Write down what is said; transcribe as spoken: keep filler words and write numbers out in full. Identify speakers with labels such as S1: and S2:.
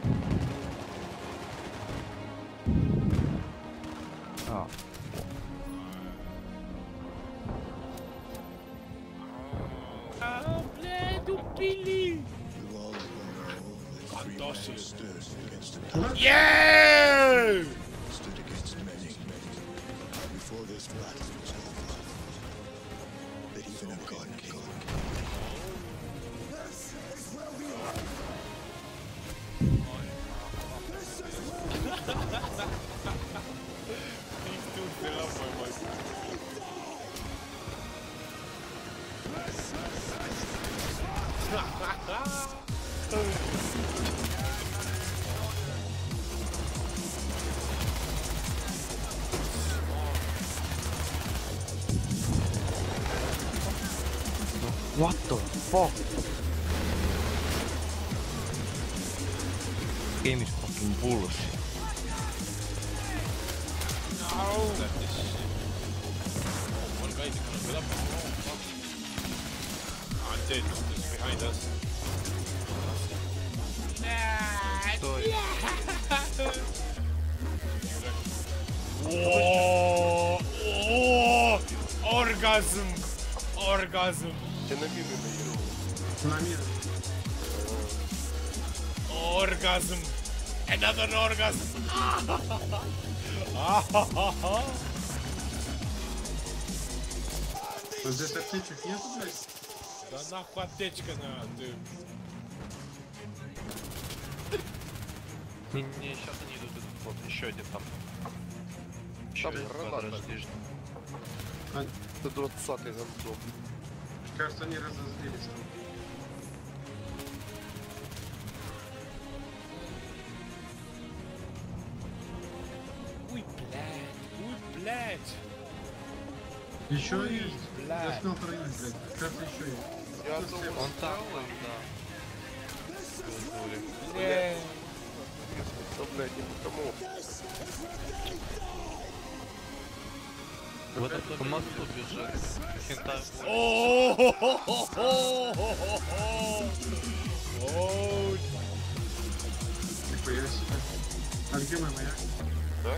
S1: А.
S2: А, блядь, убили! Отдошли. Yeah!
S1: What the fuck? Game is fucking bullshit.
S2: No! One guy is gonna build up. Oh, I'm dead. He's behind us. Whoa! Oh! Orgasm! Orgasm!
S3: Ты на мину наиграл.
S4: На мир.
S2: Orgasm! Another orgasm!
S4: Вот здесь аптечек нету, блядь?
S2: Да нахуй аптечка на ты.
S5: Не, не, сейчас они идут, идут. Вот, еще один там. Еще
S3: Там
S5: один
S3: граната.
S5: подожди.
S4: А,
S3: Это двадцатый гандон.
S4: кажется, они разозлились.
S2: Ой, блядь, ой, блядь.
S4: Еще
S2: Ой,
S4: есть.
S2: блядь.
S4: Я снял троих, блядь. Кажется, еще есть.
S3: Я
S4: Тут
S3: думал,
S4: слева.
S5: Он там, там, да. Пиздули.
S2: Блядь.
S3: что, блядь, не потому.
S5: В этот по мосту бежит. Хентай.
S2: О,
S4: Нихуя себе. А где мой маяк?
S3: Да?